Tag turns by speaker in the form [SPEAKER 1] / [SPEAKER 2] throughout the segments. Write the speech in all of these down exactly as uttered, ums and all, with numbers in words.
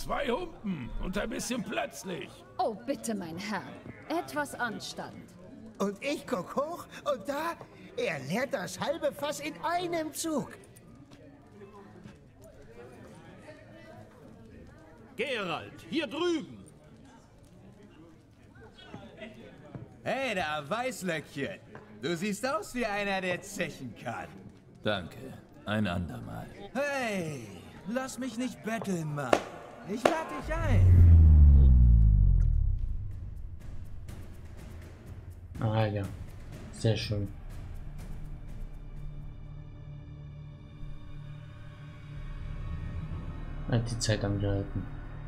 [SPEAKER 1] Zwei Humpen und ein bisschen plötzlich.
[SPEAKER 2] Oh, bitte, mein Herr. Etwas Anstand.
[SPEAKER 3] Und ich guck hoch und da, er leert das halbe Fass in einem Zug.
[SPEAKER 4] Geralt, hier drüben.
[SPEAKER 5] Hey, da Weißlöckchen. Du siehst aus wie einer, der zechen kann.
[SPEAKER 6] Danke. Ein andermal.
[SPEAKER 5] Hey, lass mich nicht betteln, Mann. Ich lade dich ein.
[SPEAKER 7] Ah ja, sehr schön. Hat die Zeit angehalten.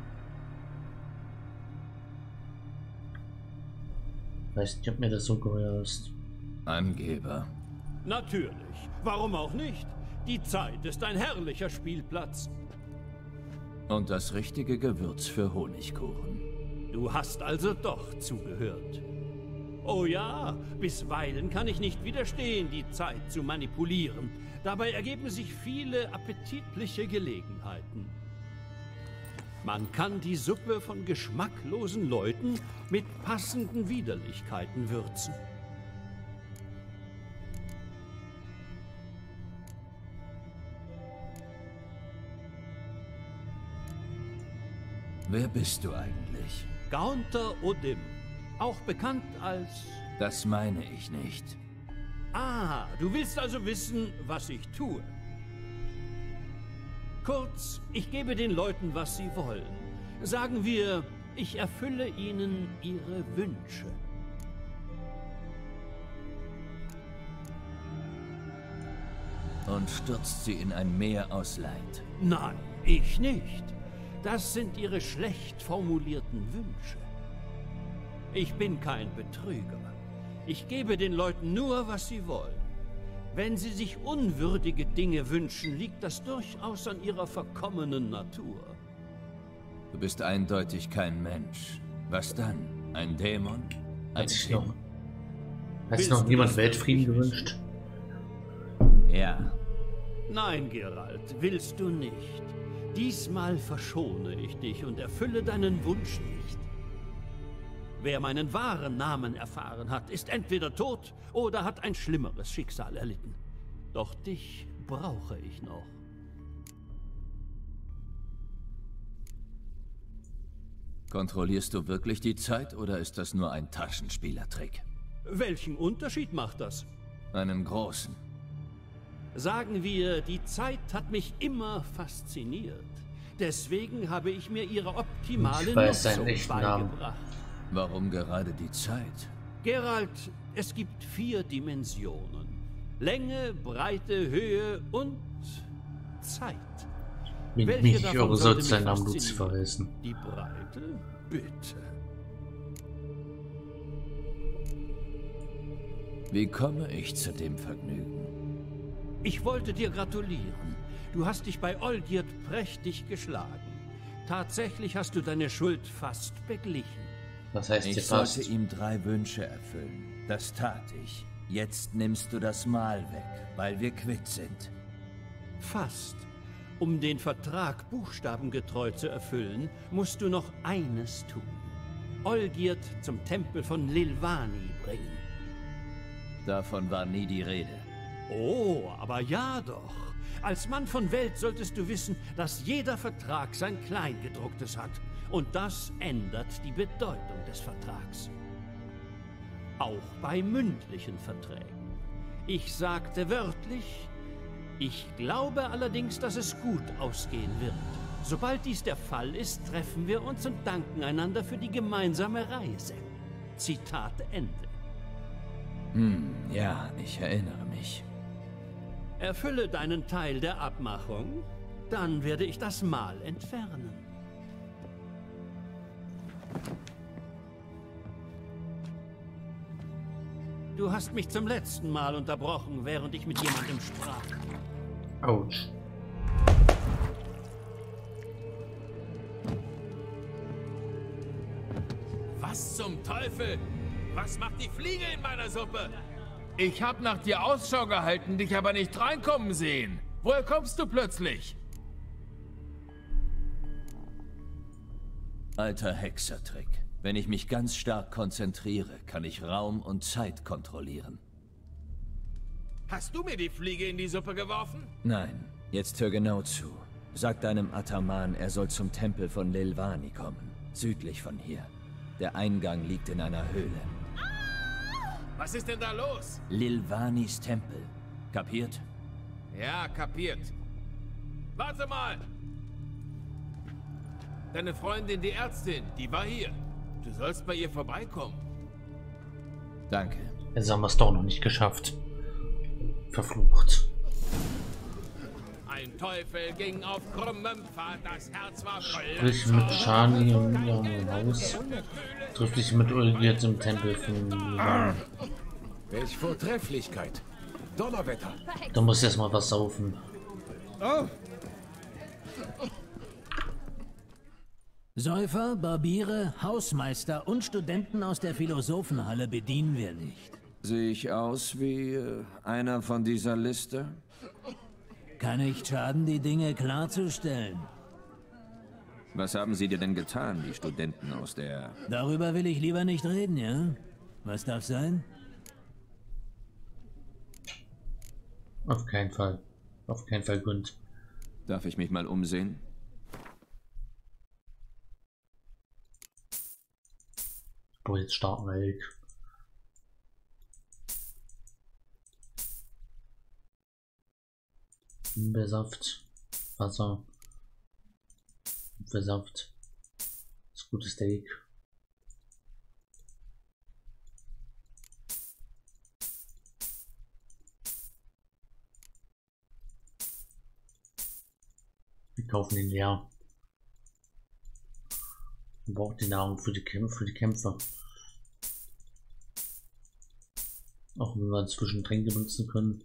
[SPEAKER 7] Weiß nicht, ob mir das so geheuer ist.
[SPEAKER 6] Angeber.
[SPEAKER 4] Natürlich. Warum auch nicht? Die Zeit ist ein herrlicher Spielplatz.
[SPEAKER 6] Und das richtige Gewürz für Honigkuchen.
[SPEAKER 4] Du hast also doch zugehört. Oh ja, bisweilen kann ich nicht widerstehen, die Zeit zu manipulieren. Dabei ergeben sich viele appetitliche Gelegenheiten. Man kann die Suppe von geschmacklosen Leuten mit passenden Widerlichkeiten würzen.
[SPEAKER 6] Wer bist du eigentlich?
[SPEAKER 4] Gaunter Odim, auch bekannt als...
[SPEAKER 6] Das meine ich nicht.
[SPEAKER 4] Ah, du willst also wissen, was ich tue. Kurz, ich gebe den Leuten, was sie wollen. Sagen wir, ich erfülle ihnen ihre Wünsche.
[SPEAKER 6] Und stürzt sie in ein Meer aus Leid.
[SPEAKER 4] Nein, ich nicht. Das sind ihre schlecht formulierten Wünsche. Ich bin kein Betrüger. Ich gebe den Leuten nur, was sie wollen. Wenn sie sich unwürdige Dinge wünschen, liegt das durchaus an ihrer verkommenen Natur.
[SPEAKER 6] Du bist eindeutig kein Mensch. Was dann? Ein Dämon? Ein
[SPEAKER 7] Hat sich noch, hat sich noch niemand Weltfrieden gewünscht?
[SPEAKER 6] Ja.
[SPEAKER 4] Nein, Geralt, willst du nicht. Diesmal verschone ich dich und erfülle deinen Wunsch nicht. Wer meinen wahren Namen erfahren hat, ist entweder tot oder hat ein schlimmeres Schicksal erlitten. Doch dich brauche ich noch.
[SPEAKER 6] Kontrollierst du wirklich die Zeit oder ist das nur ein Taschenspielertrick?
[SPEAKER 4] Welchen Unterschied macht das?
[SPEAKER 6] Einen großen.
[SPEAKER 4] Sagen wir, die Zeit hat mich immer fasziniert. Deswegen habe ich mir ihre optimale
[SPEAKER 7] Ich weiß seinen
[SPEAKER 4] Nutzung
[SPEAKER 7] echten Namen.
[SPEAKER 4] beigebracht.
[SPEAKER 6] Warum gerade die Zeit?
[SPEAKER 4] Geralt, es gibt vier Dimensionen. Länge, Breite, Höhe und Zeit.
[SPEAKER 7] Mich nicht, eure sollte seinen Namen Lucifer heißen.
[SPEAKER 4] Die Breite? Bitte.
[SPEAKER 6] Wie komme ich zu dem Vergnügen?
[SPEAKER 4] Ich wollte dir gratulieren. Du hast dich bei Olgierd prächtig geschlagen. Tatsächlich hast du deine Schuld fast beglichen.
[SPEAKER 7] Was heißt
[SPEAKER 6] ich
[SPEAKER 7] hier
[SPEAKER 6] sollte
[SPEAKER 7] fast?
[SPEAKER 6] ihm drei Wünsche erfüllen. Das tat ich. Jetzt nimmst du das Mal weg, weil wir quitt sind.
[SPEAKER 4] Fast. Um den Vertrag buchstabengetreu zu erfüllen, musst du noch eines tun. Olgierd zum Tempel von Lilvani bringen.
[SPEAKER 6] Davon war nie die Rede.
[SPEAKER 4] Oh, aber ja doch. Als Mann von Welt solltest du wissen, dass jeder Vertrag sein Kleingedrucktes hat. Und das ändert die Bedeutung des Vertrags. Auch bei mündlichen Verträgen. Ich sagte wörtlich, ich glaube allerdings, dass es gut ausgehen wird. Sobald dies der Fall ist, treffen wir uns und danken einander für die gemeinsame Reise. Zitat Ende.
[SPEAKER 6] Hm, ja, ich erinnere mich.
[SPEAKER 4] Erfülle deinen Teil der Abmachung, dann werde ich das Mal entfernen. Du hast mich zum letzten Mal unterbrochen, während ich mit jemandem sprach.
[SPEAKER 7] Autsch.
[SPEAKER 1] Was zum Teufel? Was macht die Fliege in meiner Suppe? Ich hab nach dir Ausschau gehalten, dich aber nicht reinkommen sehen. Woher kommst du plötzlich?
[SPEAKER 6] Alter Hexertrick. Wenn ich mich ganz stark konzentriere, kann ich Raum und Zeit kontrollieren.
[SPEAKER 1] Hast du mir die Fliege in die Suppe geworfen?
[SPEAKER 6] Nein, jetzt hör genau zu. Sag deinem Ataman, er soll zum Tempel von Lilvani kommen, südlich von hier. Der Eingang liegt in einer Höhle.
[SPEAKER 1] Was ist denn da los?
[SPEAKER 6] Lilvanis Tempel. Kapiert?
[SPEAKER 1] Ja, kapiert. Warte mal! Deine Freundin, die Ärztin, die war hier. Du sollst bei ihr vorbeikommen.
[SPEAKER 6] Danke.
[SPEAKER 7] Jetzt haben wir es doch noch nicht geschafft. Verflucht.
[SPEAKER 1] Ein Teufel ging auf krummem Pfad, das Herz war voll.
[SPEAKER 7] Sprich mit Shani in ihrem Haus. Triff dich mit Olgierd im Tempel von Lilvani.
[SPEAKER 8] Welch Vortrefflichkeit. Donnerwetter.
[SPEAKER 7] Da muss erst mal was saufen.
[SPEAKER 8] Oh.
[SPEAKER 9] Säufer, Barbiere, Hausmeister und Studenten aus der Philosophenhalle bedienen wir nicht.
[SPEAKER 8] Sehe ich aus wie äh, einer von dieser Liste?
[SPEAKER 9] Kann nicht schaden, die Dinge klarzustellen.
[SPEAKER 8] Was haben Sie dir denn getan, die Studenten aus der...
[SPEAKER 9] Darüber will ich lieber nicht reden, ja? Was darf sein?
[SPEAKER 7] Auf keinen Fall. Auf keinen Fall Grund.
[SPEAKER 8] Darf ich mich mal umsehen?
[SPEAKER 7] Boah, jetzt starten wir Elk. Himbeersaft, Wasser, Apfelsaft, das gute Steak. Wir kaufen ihn leer. Man braucht die Nahrung für die Kämpfe, für die Kämpfer. Auch wenn wir inzwischen Tränke benutzen können.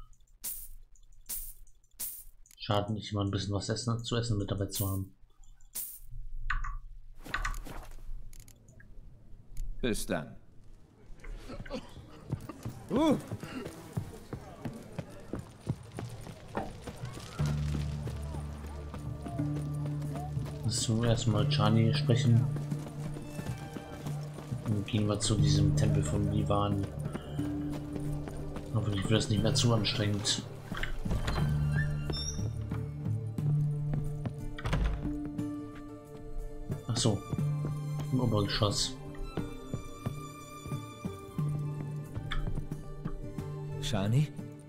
[SPEAKER 7] Schadet nicht, immer ein bisschen was essen, zu essen mit dabei zu haben.
[SPEAKER 8] Bis dann. Uh.
[SPEAKER 7] So, erstmal Chani sprechen. Dann gehen wir zu diesem Tempel von Lilvani. Hoffentlich wird es nicht mehr zu anstrengend. Ach so, im Obergeschoss.
[SPEAKER 6] Shani?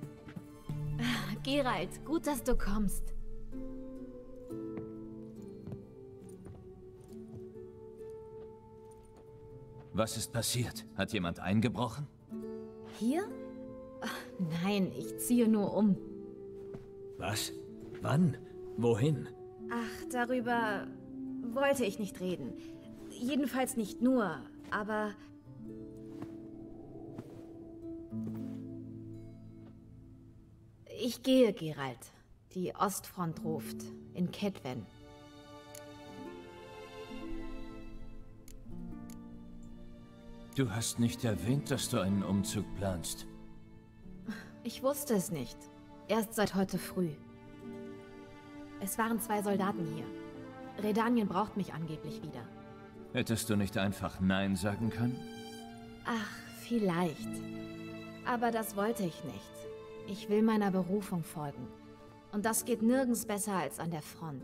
[SPEAKER 10] Geralt, gut, dass du kommst.
[SPEAKER 6] Was ist passiert? Hat jemand eingebrochen?
[SPEAKER 10] Hier? Ach, nein, ich ziehe nur um.
[SPEAKER 6] Was? Wann? Wohin?
[SPEAKER 10] Ach, darüber wollte ich nicht reden. Jedenfalls nicht nur, aber... Ich gehe, Geralt. Die Ostfront ruft. In Kedwen.
[SPEAKER 6] Du hast nicht erwähnt, dass du einen Umzug planst.
[SPEAKER 10] Ich wusste es nicht. Erst seit heute früh. Es waren zwei Soldaten hier. Redanien braucht mich angeblich wieder.
[SPEAKER 6] Hättest du nicht einfach Nein sagen können?
[SPEAKER 10] Ach, vielleicht. Aber das wollte ich nicht. Ich will meiner Berufung folgen. Und das geht nirgends besser als an der Front.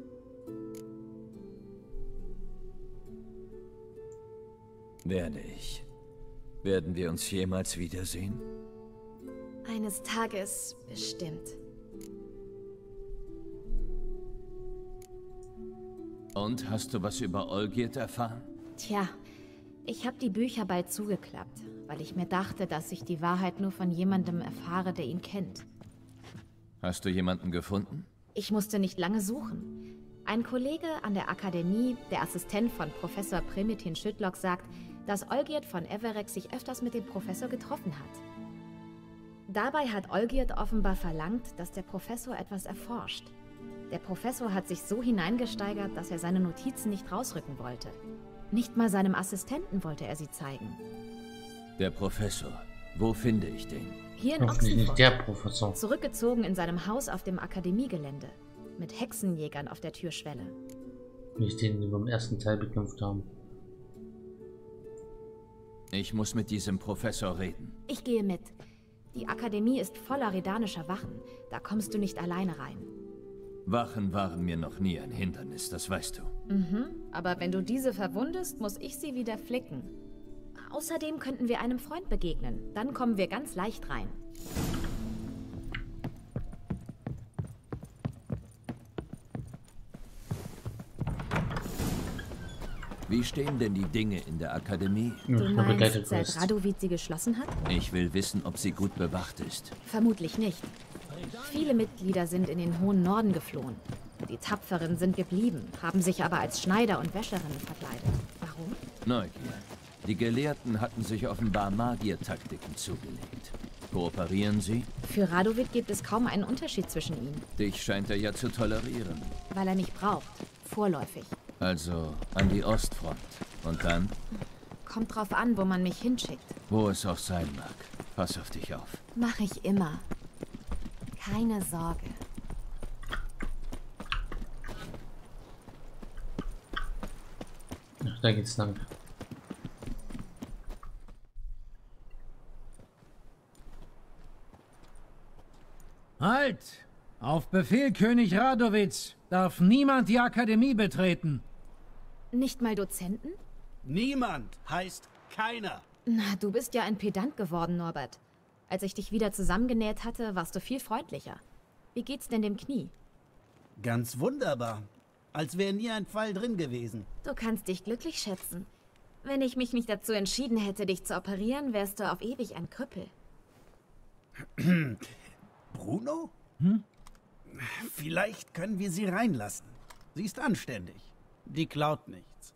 [SPEAKER 6] Werde ich. Werden wir uns jemals wiedersehen?
[SPEAKER 10] Eines Tages bestimmt.
[SPEAKER 6] Und, hast du was über Olgierd erfahren?
[SPEAKER 10] Tja, ich habe die Bücher bald zugeklappt, weil ich mir dachte, dass ich die Wahrheit nur von jemandem erfahre, der ihn kennt.
[SPEAKER 6] Hast du jemanden gefunden?
[SPEAKER 10] Ich musste nicht lange suchen. Ein Kollege an der Akademie, der Assistent von Professor Primitin Schüttlock, sagt, dass Olgierd von Everec sich öfters mit dem Professor getroffen hat. Dabei hat Olgierd offenbar verlangt, dass der Professor etwas erforscht. Der Professor hat sich so hineingesteigert, dass er seine Notizen nicht rausrücken wollte. Nicht mal seinem Assistenten wollte er sie zeigen.
[SPEAKER 6] Der Professor. Wo finde ich den?
[SPEAKER 10] Hier in
[SPEAKER 7] Hoffentlich nicht
[SPEAKER 10] Oxenford.
[SPEAKER 7] der Professor.
[SPEAKER 10] Zurückgezogen in seinem Haus auf dem Akademiegelände. Mit Hexenjägern auf der Türschwelle.
[SPEAKER 7] Nicht den, den wir im ersten Teil bekämpft haben.
[SPEAKER 6] Ich muss mit diesem Professor reden.
[SPEAKER 10] Ich gehe mit. Die Akademie ist voller redanischer Wachen. Da kommst du nicht alleine rein.
[SPEAKER 6] Wachen waren mir noch nie ein Hindernis, das weißt du.
[SPEAKER 10] Mhm, aber wenn du diese verwundest, muss ich sie wieder flicken. Außerdem könnten wir einem Freund begegnen. Dann kommen wir ganz leicht rein.
[SPEAKER 6] Wie stehen denn die Dinge in der Akademie?
[SPEAKER 10] Du meinst, seit Radovid sie geschlossen hat?
[SPEAKER 6] Ich will wissen, ob sie gut bewacht ist.
[SPEAKER 10] Vermutlich nicht. Viele Mitglieder sind in den hohen Norden geflohen. Die Tapferen sind geblieben, haben sich aber als Schneider und Wäscherinnen verkleidet. Warum?
[SPEAKER 6] Neugier. Die Gelehrten hatten sich offenbar Magiertaktiken zugelegt. Kooperieren sie?
[SPEAKER 10] Für Radovid gibt es kaum einen Unterschied zwischen ihnen.
[SPEAKER 6] Dich scheint er ja zu tolerieren.
[SPEAKER 10] Weil er mich braucht. Vorläufig.
[SPEAKER 6] Also an die Ostfront. Und dann?
[SPEAKER 10] Kommt drauf an, wo man mich hinschickt.
[SPEAKER 6] Wo es auch sein mag. Pass auf dich auf.
[SPEAKER 10] Mach ich immer. Keine Sorge.
[SPEAKER 7] Ach, da geht's lang.
[SPEAKER 9] Halt! Auf Befehl König Radovids darf niemand die Akademie betreten.
[SPEAKER 10] Nicht mal Dozenten?
[SPEAKER 11] Niemand heißt keiner.
[SPEAKER 10] Na, du bist ja ein Pedant geworden, Norbert. Als ich dich wieder zusammengenäht hatte, warst du viel freundlicher. Wie geht's denn dem Knie?
[SPEAKER 11] Ganz wunderbar. Als wäre nie ein Pfeil drin gewesen.
[SPEAKER 10] Du kannst dich glücklich schätzen. Wenn ich mich nicht dazu entschieden hätte, dich zu operieren, wärst du auf ewig ein Krüppel.
[SPEAKER 11] Bruno?
[SPEAKER 9] Hm?
[SPEAKER 11] Vielleicht können wir sie reinlassen. Sie ist anständig. Die klaut nichts.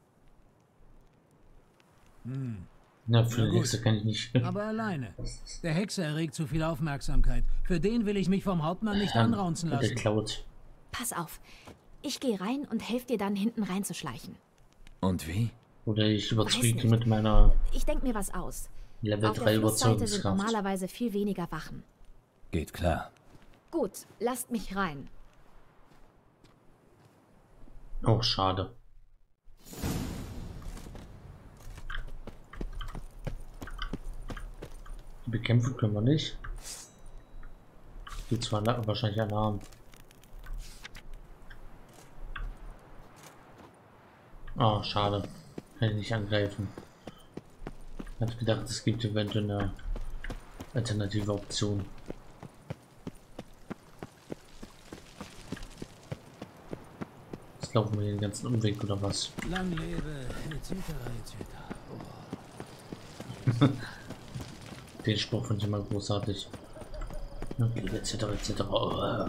[SPEAKER 9] Hm.
[SPEAKER 7] Na, für den Hexer kann ich nicht.
[SPEAKER 9] Aber alleine. Der Hexer erregt zu viel Aufmerksamkeit. Für den will ich mich vom Hauptmann nicht ja, anraunzen lassen.
[SPEAKER 7] Der klaut.
[SPEAKER 10] Pass auf. Ich gehe rein und helfe dir dann, hinten reinzuschleichen.
[SPEAKER 6] Und wie?
[SPEAKER 7] Oder ich überzeuge mit meiner...
[SPEAKER 10] Ich denke mir was aus.
[SPEAKER 7] Level
[SPEAKER 10] Auf
[SPEAKER 7] drei
[SPEAKER 10] der Flussseite sind
[SPEAKER 7] Überzeugungskraft.
[SPEAKER 10] normalerweise viel weniger Wachen.
[SPEAKER 6] Geht klar.
[SPEAKER 10] Gut, lasst mich rein.
[SPEAKER 7] Oh, schade. Die bekämpfen können wir nicht. Die zwar wahrscheinlich Alarm. Ah, oh, schade. Kann ich nicht angreifen. Ich hatte gedacht, es gibt eventuell eine alternative Option. Jetzt laufen wir den ganzen Umweg oder was?
[SPEAKER 9] Lang lebe, et cetera et cetera. Oh.
[SPEAKER 7] Den Spruch finde ich immer großartig. et cetera et cetera. Oh.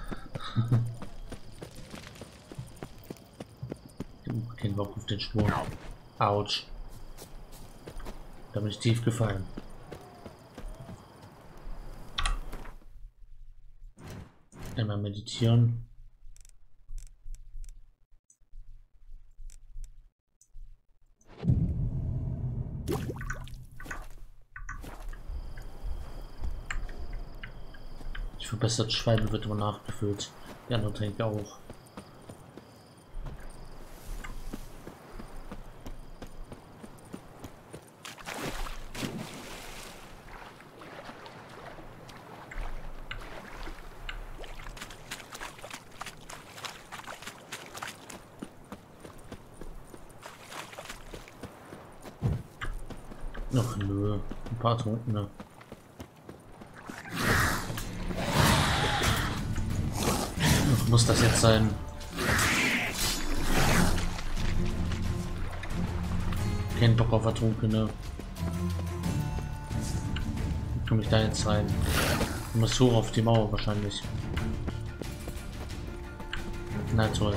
[SPEAKER 7] Gehen wir auch auf den Spuren. Autsch. Da bin ich tief gefallen. Einmal meditieren. Die verbesserte Schwalbe wird immer nachgefüllt. Die anderen Tränke auch. Ach nö, ein paar Trunkene. Ach, muss das jetzt sein? Kein Bock auf Ertrunkene. Wie komme ich da jetzt rein? Ich muss hoch auf die Mauer wahrscheinlich. Na toll.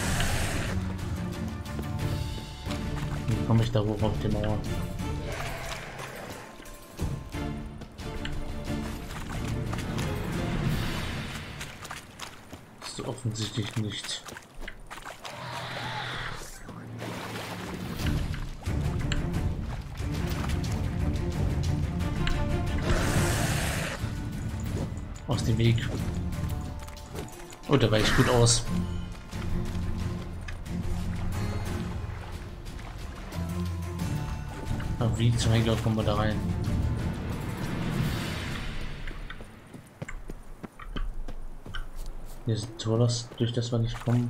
[SPEAKER 7] Wie komme ich da hoch auf die Mauer? Offensichtlich nicht. Aus dem Weg. Oh, da weicht gut aus. Aber wie zum Henker kommen wir da rein? Hier ist ein Tor, das, durch das wir nicht kommen.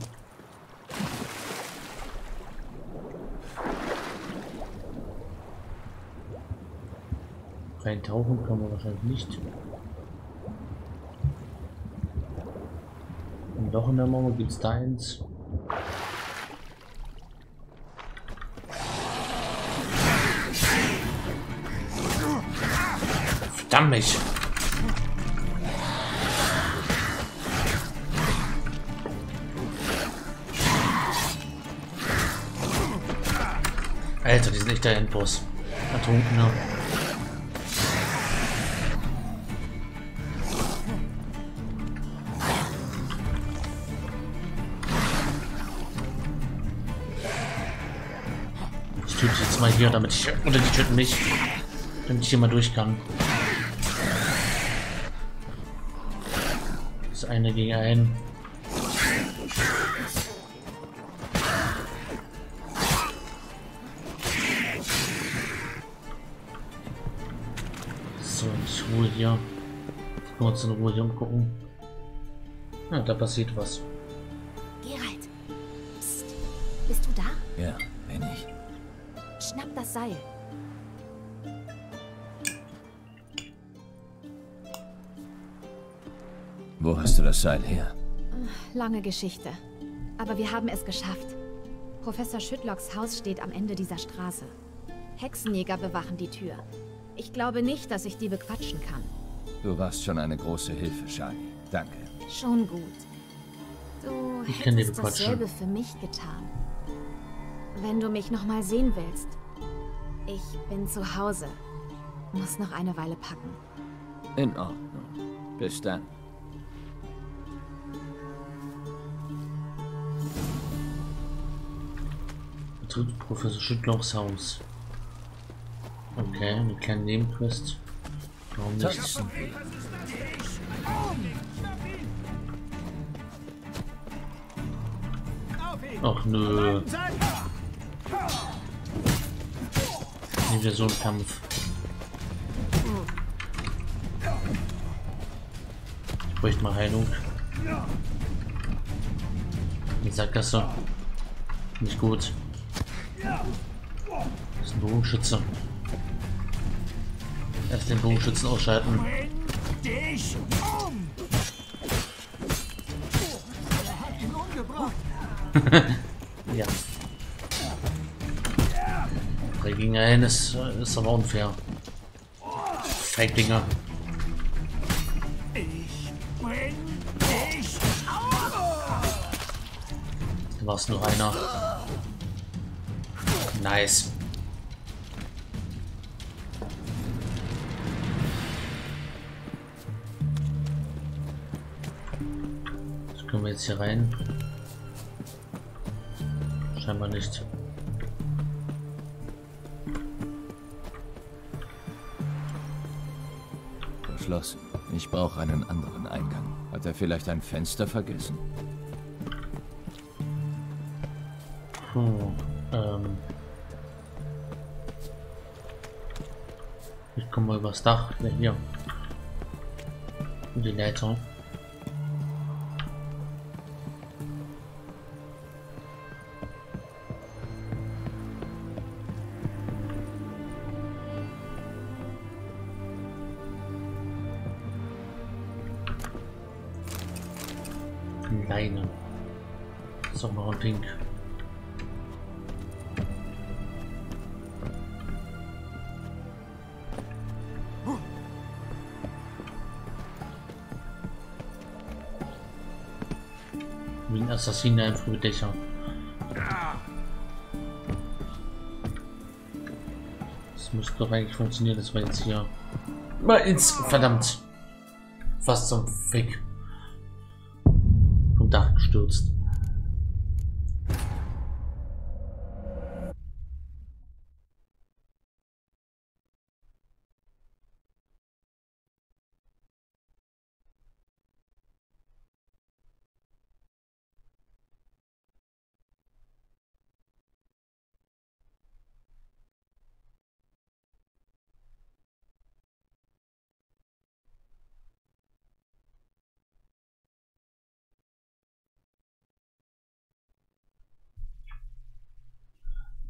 [SPEAKER 7] Reintauchen können wir wahrscheinlich nicht. Ein Loch in der Mauer gibt es da eins. Verdammt mich! Alter, die sind echt der Endboss. Ertrunkener. Ich töte jetzt mal hier, damit ich. Oder die töten mich. Damit ich hier mal durch kann. Das ist eine gegen einen. So, ich Ruhe hier. Können wir uns in Ruhe hier umgucken. Ja, da passiert was.
[SPEAKER 10] Geralt, Psst. Bist du da?
[SPEAKER 6] Ja, bin ich.
[SPEAKER 10] Schnapp das Seil.
[SPEAKER 6] Wo hast du das Seil her?
[SPEAKER 10] Lange Geschichte. Aber wir haben es geschafft. Professor Schüttlocks Haus steht am Ende dieser Straße. Hexenjäger bewachen die Tür. Ich glaube nicht, dass ich die bequatschen kann.
[SPEAKER 6] Du warst schon eine große Hilfe, Shani. Danke.
[SPEAKER 10] Schon gut. Du
[SPEAKER 7] Ich kann die
[SPEAKER 10] hättest
[SPEAKER 7] bequatschen.
[SPEAKER 10] dasselbe für mich getan. Wenn du mich noch mal sehen willst. Ich bin zu Hause. Muss noch eine Weile packen.
[SPEAKER 6] In Ordnung. Bis dann.
[SPEAKER 7] Betritt Professor Schüttlocks Haus. Okay, eine kleine Nebenquest. Warum nicht? Ach nö. Nie wieder so ein Kampf. Ich bräuchte mal Heilung. Die Sackgasse. Nicht gut. Das ist ein Bogenschütze. Erst den Bogenschützen ausschalten.
[SPEAKER 3] Dich um! Er hat ihn umgebracht.
[SPEAKER 7] Ja. drei gegen eins ist, ist aber unfair. Feiglinge.
[SPEAKER 3] Ich bring dich auf!
[SPEAKER 7] Da war es nur einer. Nice. So, können wir jetzt hier rein? Scheinbar nicht.
[SPEAKER 6] Verschlossen. Ich brauche einen anderen Eingang. Hat er vielleicht ein Fenster vergessen?
[SPEAKER 7] Puh, ähm. Ich komme mal übers Dach. Ja, hier. Und die Leiter. Leine. Ist auch noch ein Pink. Wie ein Assassine einfach mit Dächer. Das müsste doch eigentlich funktionieren, das war jetzt hier. Mal ins. Verdammt! Fast zum Fick. Vom Dach gestürzt.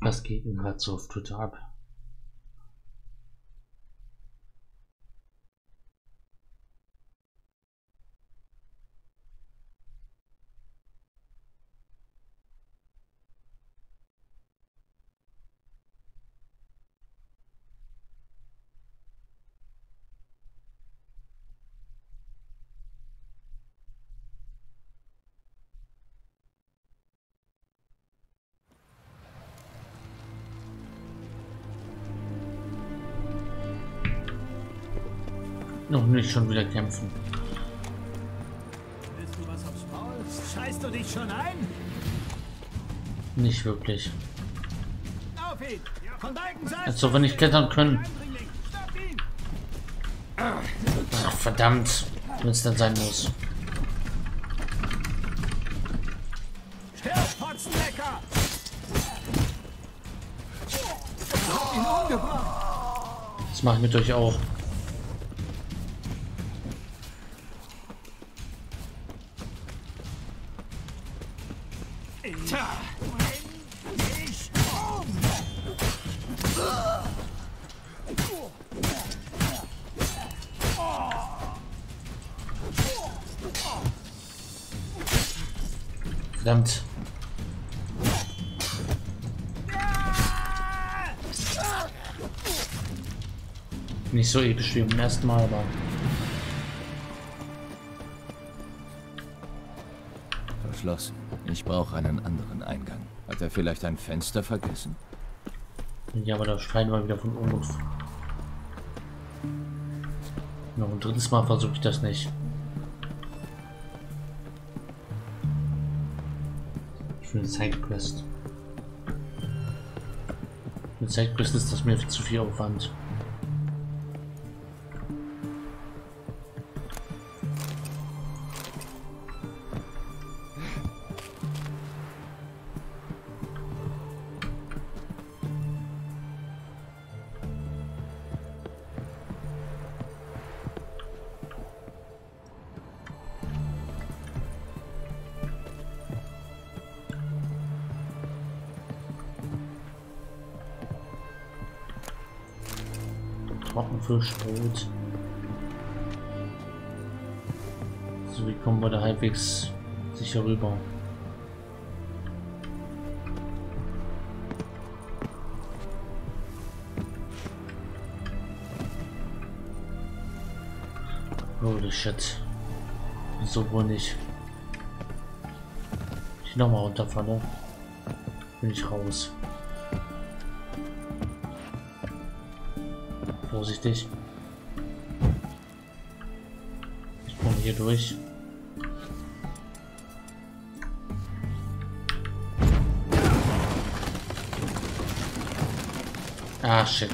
[SPEAKER 7] Was geht denn gerade so auf Twitter ab? Noch nicht schon wieder kämpfen.
[SPEAKER 9] Willst du was aufs Maul? Scheißt du dich schon ein?
[SPEAKER 7] Nicht wirklich.
[SPEAKER 9] Auf ihn! Von beiden Seiten!
[SPEAKER 7] Als ob wir nicht klettern können. Ach, verdammt, wenn es dann sein muss.
[SPEAKER 9] Stirb, Potzenlecker! Hab ihn umgebracht!
[SPEAKER 7] Das mache ich mit euch auch. Verdammt. Nicht so episch wie beim ersten Mal, aber...
[SPEAKER 6] Verschlossen. Ich brauche einen anderen Eingang. Hat er vielleicht ein Fenster vergessen?
[SPEAKER 7] Ja, aber da schreien wir wieder von oben. Noch ein drittes Mal versuche ich das nicht. Ich will eine Sidequest. Mit Sidequest ist das mir zu viel Aufwand. Trockenfischbrot. So, wie kommen wir da halbwegs sicher rüber? Holy shit. So wohl nicht. Ich nochmal runterfalle. Bin ich raus. Vorsichtig. Ich komme hier durch. Ah, shit.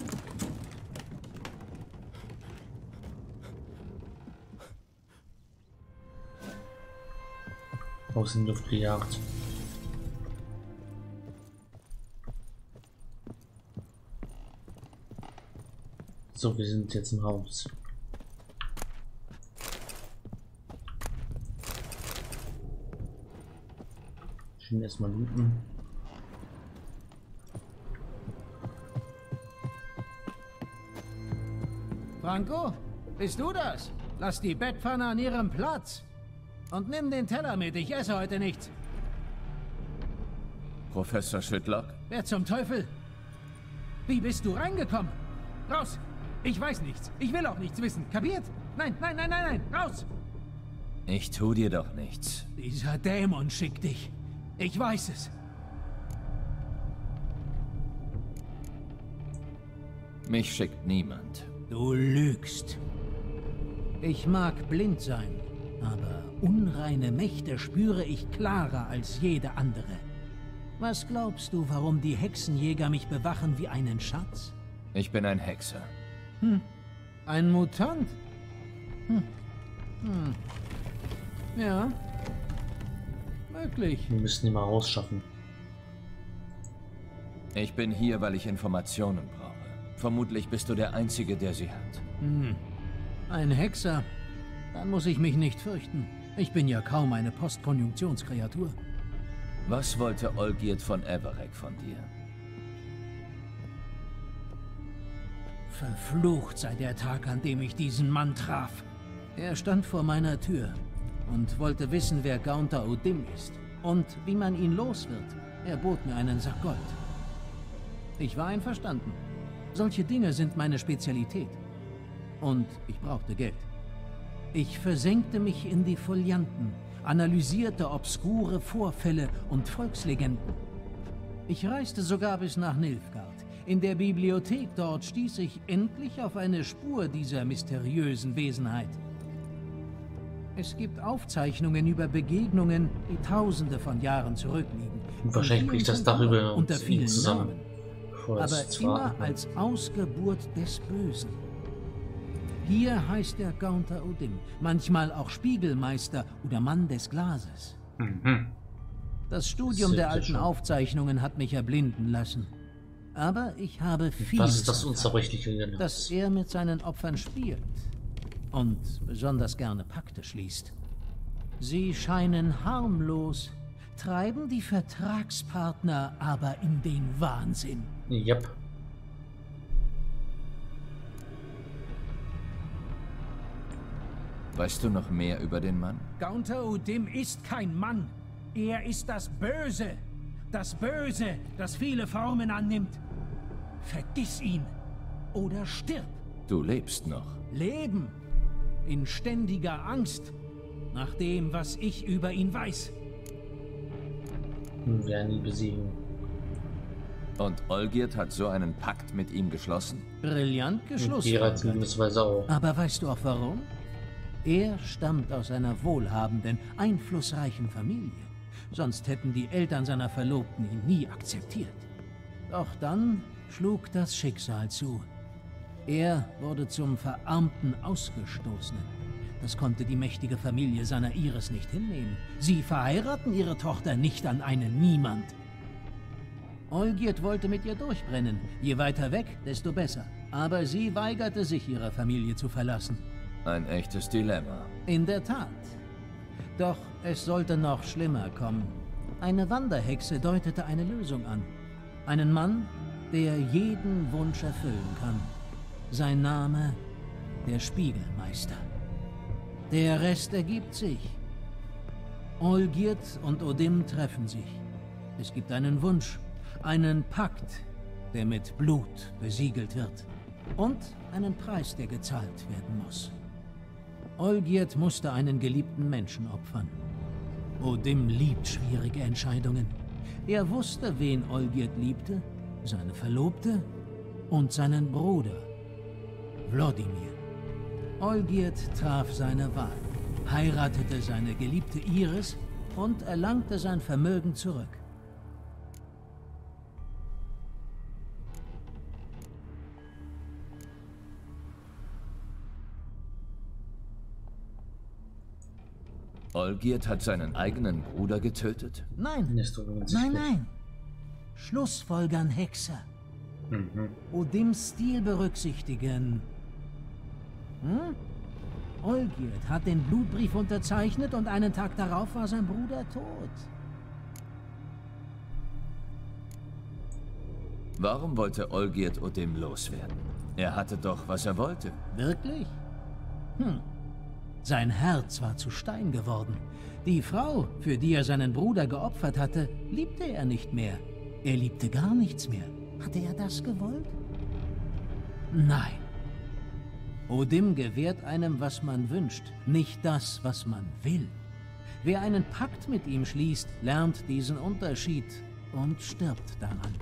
[SPEAKER 7] Aus in die Luft gejagt. So, wir sind jetzt im Haus. Schön erstmal looten.
[SPEAKER 9] Franco, bist du das? Lass die Bettpfanne an ihrem Platz. Und nimm den Teller mit, ich esse heute nichts.
[SPEAKER 6] Professor Schüttlock?
[SPEAKER 9] Wer zum Teufel? Wie bist du reingekommen? Raus! Ich weiß nichts. Ich will auch nichts wissen. Kapiert? Nein, nein, nein, nein, nein. Raus!
[SPEAKER 6] Ich tu dir doch nichts.
[SPEAKER 9] Dieser Dämon schickt dich. Ich weiß es.
[SPEAKER 6] Mich schickt niemand.
[SPEAKER 9] Du lügst. Ich mag blind sein, aber unreine Mächte spüre ich klarer als jede andere. Was glaubst du, warum die Hexenjäger mich bewachen wie einen Schatz?
[SPEAKER 6] Ich bin ein Hexer.
[SPEAKER 9] Hm. Ein Mutant? Hm. Hm. Ja. Möglich.
[SPEAKER 7] Wir müssen ihn mal rausschaffen.
[SPEAKER 6] Ich bin hier, weil ich Informationen brauche. Vermutlich bist du der Einzige, der sie hat.
[SPEAKER 9] Hm. Ein Hexer? Dann muss ich mich nicht fürchten. Ich bin ja kaum eine Postkonjunktionskreatur.
[SPEAKER 6] Was wollte Olgierd von Everec von dir?
[SPEAKER 9] Verflucht sei der Tag, an dem ich diesen Mann traf. Er stand vor meiner Tür und wollte wissen, wer Gaunter O'Dim ist und wie man ihn los wird. Er bot mir einen Sack Gold. Ich war einverstanden. Solche Dinge sind meine Spezialität. Und ich brauchte Geld. Ich versenkte mich in die Folianten, analysierte obskure Vorfälle und Volkslegenden. Ich reiste sogar bis nach Nilfgaard. In der Bibliothek dort stieß ich endlich auf eine Spur dieser mysteriösen Wesenheit. Es gibt Aufzeichnungen über Begegnungen, die Tausende von Jahren zurückliegen.
[SPEAKER 7] Und wahrscheinlich bricht das darüber
[SPEAKER 9] unter vielen
[SPEAKER 7] zusammen.
[SPEAKER 9] Namen, aber immer als Ausgeburt des Bösen. Hier heißt er Gaunter O'Dim, manchmal auch Spiegelmeister oder Mann des Glases.
[SPEAKER 7] Mhm.
[SPEAKER 9] Das Studium der alten Aufzeichnungen hat mich erblinden lassen. Aber ich habe vieles
[SPEAKER 7] Was ist das unzerbrechliche Genuss?
[SPEAKER 9] dass er mit seinen Opfern spielt und besonders gerne Pakte schließt. Sie scheinen harmlos, treiben die Vertragspartner aber in den Wahnsinn.
[SPEAKER 7] Yep.
[SPEAKER 6] Weißt du noch mehr über den Mann?
[SPEAKER 9] Gaunter O'Dim ist kein Mann. Er ist das Böse. Das Böse, das viele Formen annimmt. Vergiss ihn. Oder stirb.
[SPEAKER 6] Du lebst noch.
[SPEAKER 9] Leben. In ständiger Angst. Nach dem, was ich über ihn weiß.
[SPEAKER 7] Wir werden ihn besiegen.
[SPEAKER 6] Und Olgierd hat so einen Pakt mit ihm geschlossen?
[SPEAKER 9] Brillant geschlossen.
[SPEAKER 7] Auch.
[SPEAKER 9] Aber weißt du auch warum? Er stammt aus einer wohlhabenden, einflussreichen Familie. Sonst hätten die Eltern seiner Verlobten ihn nie akzeptiert. Doch dann schlug das Schicksal zu. Er wurde zum verarmten Ausgestoßenen. Das konnte die mächtige Familie seiner Iris nicht hinnehmen. Sie verheiraten ihre Tochter nicht an einen Niemand. Olgierd wollte mit ihr durchbrennen. Je weiter weg, desto besser. Aber sie weigerte sich, ihre Familie zu verlassen.
[SPEAKER 6] Ein echtes Dilemma.
[SPEAKER 9] In der Tat. Doch es sollte noch schlimmer kommen. Eine Wanderhexe deutete eine Lösung an. Einen Mann, der jeden Wunsch erfüllen kann. Sein Name, der Spiegelmeister. Der Rest ergibt sich. Olgierd und O'Dim treffen sich. Es gibt einen Wunsch, einen Pakt, der mit Blut besiegelt wird. Und einen Preis, der gezahlt werden muss. Olgierd musste einen geliebten Menschen opfern. O'Dim liebt schwierige Entscheidungen. Er wusste, wen Olgierd liebte, seine Verlobte und seinen Bruder, Wlodimir. Olgierd traf seine Wahl, heiratete seine geliebte Iris und erlangte sein Vermögen zurück.
[SPEAKER 6] Olgierd hat seinen eigenen Bruder getötet?
[SPEAKER 9] Nein, nein, nein. Schlussfolgern, Hexer.
[SPEAKER 7] Mhm.
[SPEAKER 9] O'Dims Stil berücksichtigen. Hm? Olgierd hat den Blutbrief unterzeichnet und einen Tag darauf war sein Bruder tot.
[SPEAKER 6] Warum wollte Olgierd O'Dim loswerden? Er hatte doch, was er wollte.
[SPEAKER 9] Wirklich? Hm. Sein Herz war zu Stein geworden. Die Frau, für die er seinen Bruder geopfert hatte, liebte er nicht mehr. Er liebte gar nichts mehr. Hatte er das gewollt? Nein. O'Dim gewährt einem, was man wünscht, nicht das, was man will. Wer einen Pakt mit ihm schließt, lernt diesen Unterschied und stirbt daran.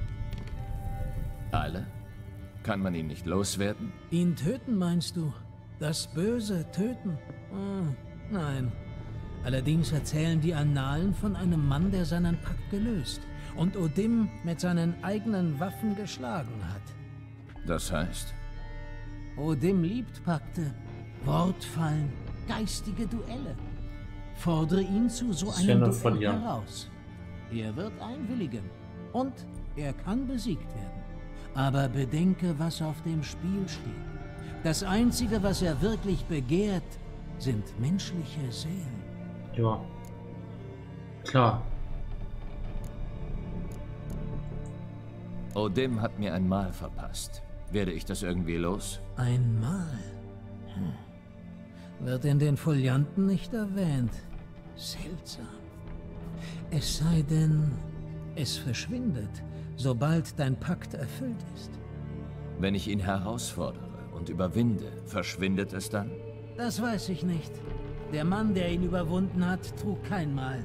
[SPEAKER 6] Alle? Kann man ihn nicht loswerden?
[SPEAKER 9] Ihn töten, meinst du? Das Böse töten? Oh, nein. Allerdings erzählen die Annalen von einem Mann, der seinen Pakt gelöst und O'Dim mit seinen eigenen Waffen geschlagen hat.
[SPEAKER 6] Das heißt?
[SPEAKER 9] O'Dim liebt Pakte, Wortfallen, geistige Duelle. Fordere ihn zu so einem Duell heraus. Er wird einwilligen und er kann besiegt werden. Aber bedenke, was auf dem Spiel steht. Das Einzige, was er wirklich begehrt, sind menschliche Seelen.
[SPEAKER 7] Ja, klar.
[SPEAKER 6] O'Dim hat mir ein Mal verpasst.
[SPEAKER 8] Werde ich das irgendwie los?
[SPEAKER 9] Einmal. Hm. Wird in den Folianten nicht erwähnt. Seltsam. Es sei denn, es verschwindet, sobald dein Pakt erfüllt ist.
[SPEAKER 8] Wenn ich ihn herausfordere und überwinde, verschwindet es dann?
[SPEAKER 9] Das weiß ich nicht. Der Mann, der ihn überwunden hat, trug kein Mal.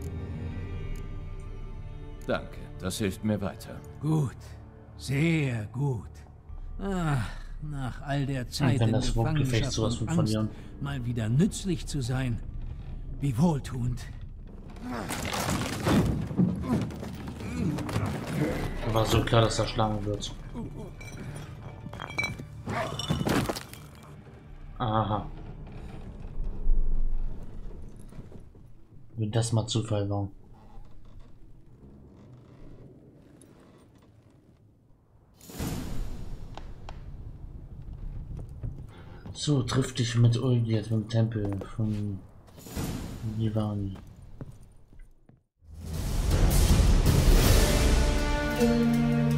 [SPEAKER 8] Danke, das hilft mir weiter.
[SPEAKER 9] Gut. Sehr gut. Ach, nach all der Zeit in Gefangenschaft und Angst, mal wieder nützlich zu sein. Wie wohltuend.
[SPEAKER 7] War so klar, dass er schlagen wird. Aha. Wenn das mal Zufall war. So, triff dich mit Olgierd vom Tempel von Lilvani.
[SPEAKER 10] Musik